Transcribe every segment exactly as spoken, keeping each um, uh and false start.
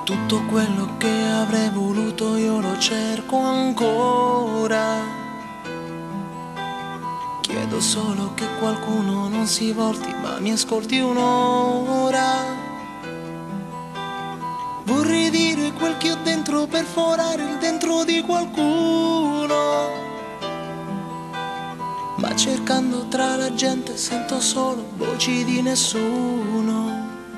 Tutto quello che avrei voluto io lo cerco ancora. Chiedo solo che qualcuno non si volti ma mi ascolti un'ora. Vorrei dire quel che ho dentro per forare il dentro di qualcuno, ma cercando tra la gente sento solo voci di nessuno.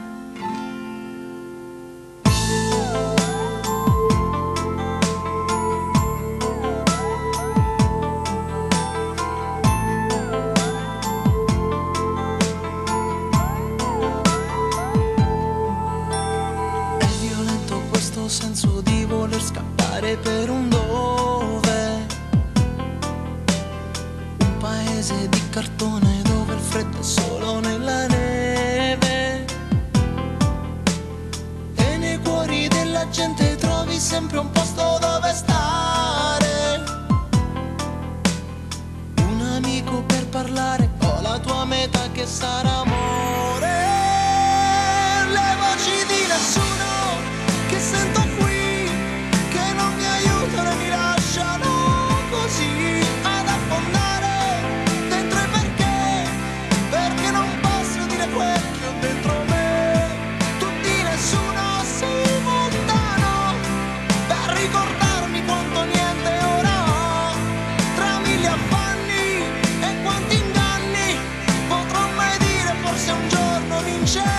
Senso di voler scappare per un dove, un paese di cartone dove il freddo è solo nella neve, e nei cuori della gente trovi sempre un posto dove stare, un amico per parlare o la tua meta che sarà amore. Le voci di nessuno che sento qui, che non mi aiutano e mi lasciano così ad affondare dentro il perché, perché non posso dire quel che ho dentro me. Tu di nessuno sei lontano per ricordarmi quanto niente ora ho, tra mille affanni e quanti inganni potrò mai dire forse un giorno vincerò.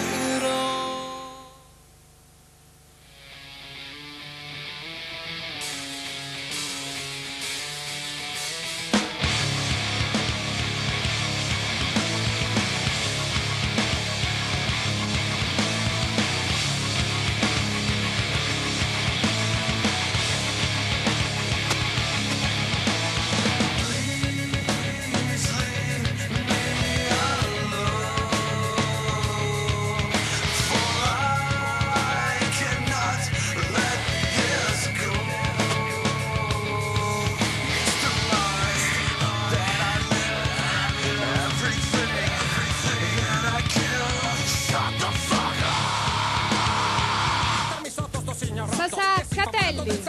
Sasà Catelli,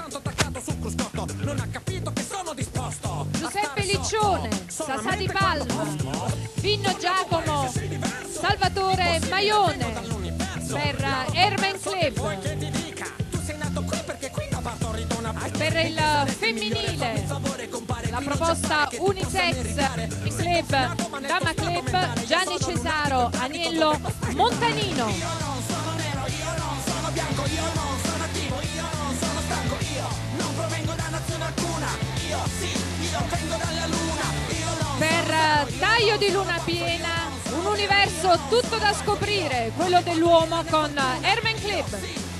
Giuseppe Liccione, Sasà Di Palma, Vinno Giacomo, Salvatore Maione, per Herman Club, per il femminile, la proposta Unisex Club, Dama Club, Gianni Cesaro, Aniello Montanino. Per Taglio di Luna Piena, un universo tutto da scoprire, quello dell'uomo con Herman Club.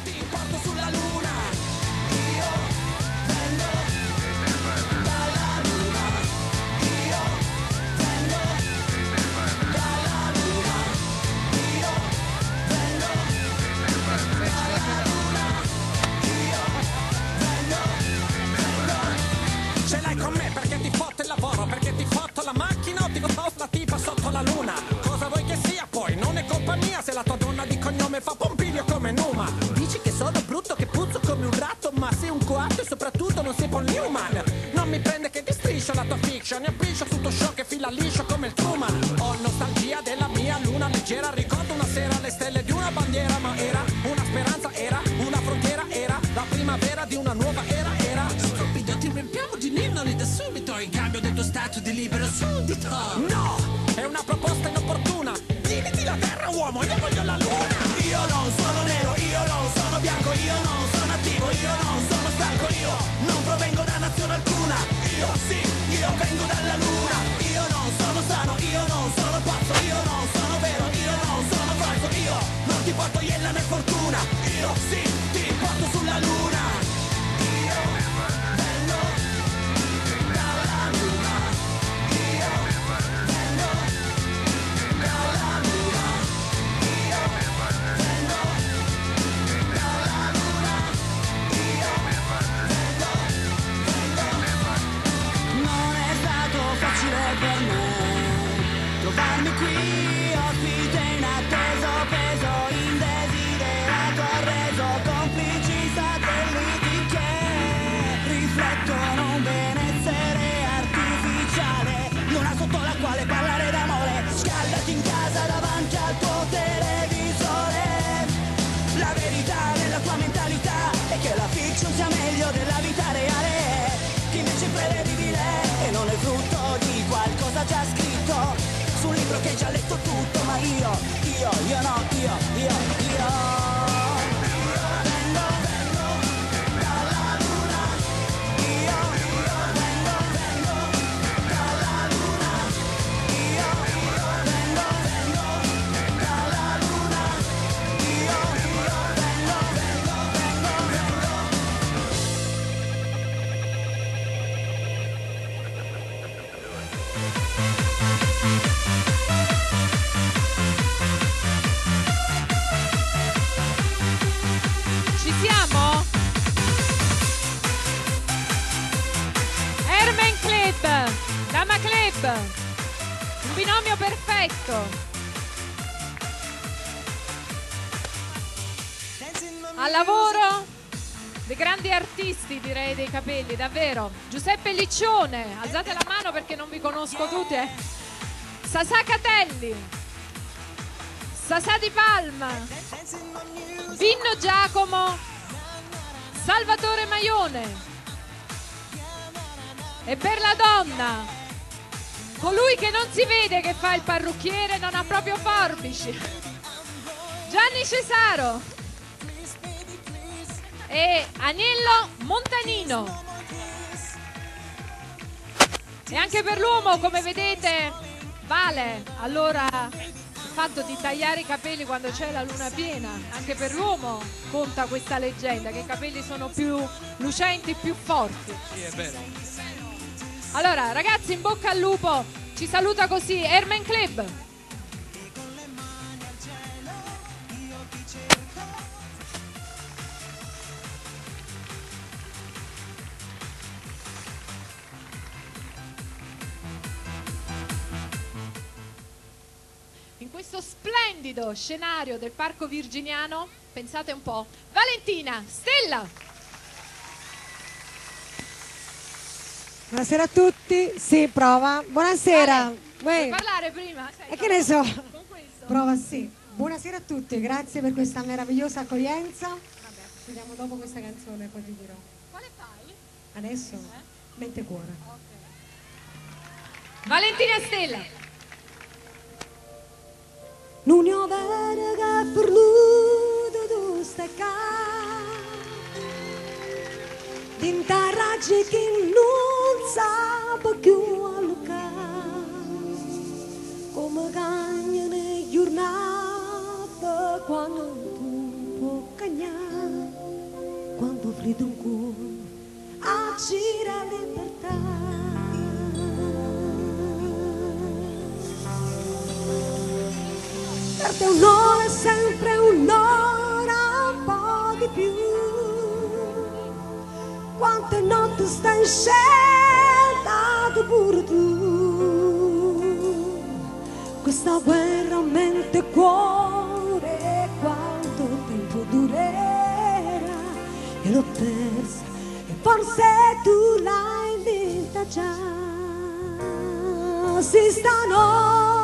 Ce l'hai con me perché ti fotto il lavoro, perché ti fotto la macchina o ti fotto la tipa sotto la luna. Cosa vuoi che sia poi? Non è colpa mia se la tua donna di cognome fa Pompilio come Numa. Dici che sono brutto, che puzzo come un ratto, ma sei un coatto e soprattutto non sei Paul Newman. Non mi prende che ti striscio la tua fiction, e appliscio tutto ciò che fila liscio come il Truman. Ho nostalgia della mia luna leggera, ricordo una sera le stelle di una bandiera, ma era una speranza, era una frontiera, era la primavera di una nuova era, era stupido, ti riempiamo di ninnoli da subito in cambio del tuo stato di libero suddito. No, è una proposta inopportuna, dividiti la terra uomo, io voglio la luna. Io non sono nero, io non sono bianco, io non sono attivo, io non sono stanco, io non provengo da nazione alcuna. Io sì, io vengo dalla luna. Io non sono sano, io non sono pazzo, io non sono vero, io non sono falso, io non ti porto iella né fortuna. Io sì, ti porto sulla luna. Io vengo dalla luna. Io vengo dalla luna. Io vengo dalla luna. Io vengo, vengo. Non è stato facile per me trovarmi qui, ospite inatteso, peso indesiderato, arreso, complice. incredibile e non è frutto di qualcosa già scritto su un libro che hai già letto tutto, ma io, io, io no, io, io, io Dama Club, un binomio perfetto. Al lavoro dei grandi artisti, direi, dei capelli, davvero. Giuseppe Liccione, alzate la mano perché non vi conosco tutti. Eh. Sasà Catelli, Sasà Di Palma, Vinno Giacomo, Salvatore Maione. E per la donna, colui che non si vede che fa il parrucchiere non ha proprio forbici, Gianni Cesaro e Agnello Montanino. E anche per l'uomo, come vedete, vale allora il fatto di tagliare i capelli quando c'è la luna piena. Anche per l'uomo conta questa leggenda, che i capelli sono più lucenti, più forti. Sì, è vero. Allora ragazzi, in bocca al lupo, ci saluta così Herman Club. In questo splendido scenario del Parco Virginiano, pensate un po', Valentina Stella. Buonasera a tutti, sì, prova. Buonasera. Vuoi parlare prima? E che ne so? Con questo? Prova, sì. Buonasera a tutti, grazie per questa meravigliosa accoglienza. Vabbè. Vediamo dopo questa canzone, poi ti dirò. Quale fai? Adesso? Eh? Mente cuore. Okay. Valentina Stella. Non ho vero che perduto tu stai qua. D'intarraggi che non sa più a lucare, come cagna nelle giornate quando tu puoi cagnare, quando freddo un cuore a gira libertà. Per te un'ora è sempre un'ora, un po' di più. Quante notti stai in scelta pure tu. Questa guerra mente e cuore, quanto tempo durerà? E l'ho persa e forse tu l'hai vinta già. Si stanotte